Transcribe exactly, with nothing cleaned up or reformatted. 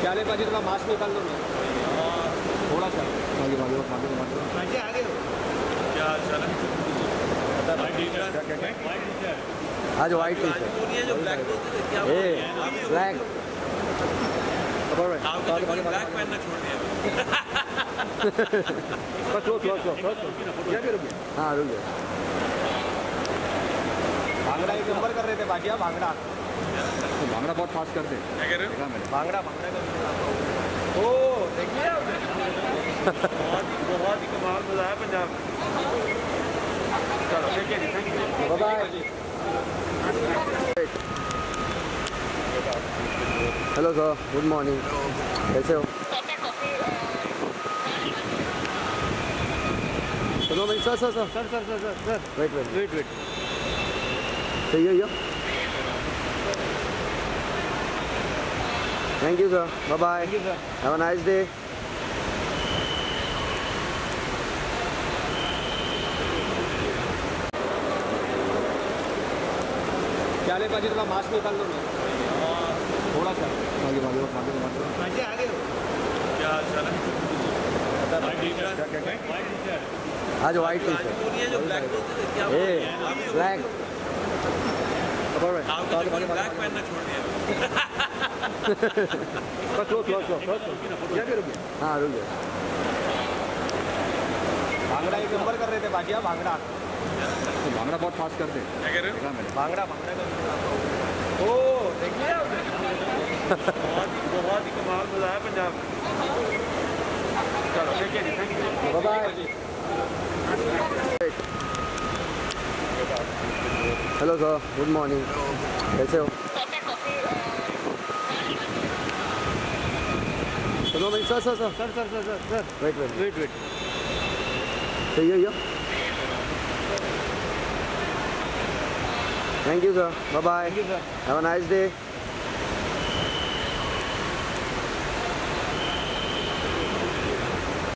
क्या ले पाजी, थोड़ा मास्क निकाल लो ना थोड़ा सा आगे भागो आगे भागो आगे आगे क्या चल आज वाइट टी शर्ट जो ब्लैक क्या ए ब्लैक ब्लैक पहनना छोड़ दिया बस लो लो लो क्या करोगे। हाँ रुक जाओ। भांगड़ा एक नंबर कर रहे थे बाकी। भांगड़ा तो भांगड़ा बहुत फास्ट करते हैं। क्या कह रहे हो? भांगड़ा भांगड़ा ओ देखिए बहुत ही बहुत ही कमाल मजा है पंजाब। चलो ठीक है जी, thank you, bye bye. Hello sir, good morning, कैसे हो? सुनो भाई, sir sir sir sir sir sir sir wait wait wait wait सही है ये। Thank you sir, bye bye, have a nice day. क्या ले पाजी, थोड़ा मास्क निकाल लो ना थोड़ा सा आगे भागो आगे भागो आगे आगे क्या चल आज वाइट टी शर्ट जो ब्लैक क्या ए ब्लैक ब्लैक पहनना छोड़ दिया बस लो लो लो क्या करोगे। हाँ रुक जाओ। भांगड़ा एक नंबर कर रहे थे बाकी। भांगड़ा तो भांगड़ा बहुत फास्ट करते हैं। क्या कह रहे हो? भांगड़ा भांगड़ा ओ देखिए बहुत ही बहुत ही कमाल मजा है पंजाब। चलो ठीक है जी, thank you, bye bye. Hello sir, good morning, कैसे हो? सुनो भाई, sir sir sir sir sir sir sir wait wait wait wait सही है ये। Thank you sir, bye bye, have a nice day.